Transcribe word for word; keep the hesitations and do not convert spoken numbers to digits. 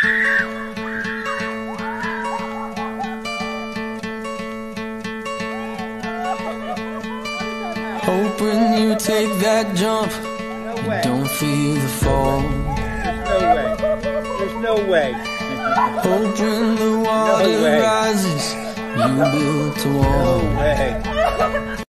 Hope when you take that jump, No way. you don't feel the fall. There's no way. There's no way. Hope when the water way. rises, you build a wall. No way.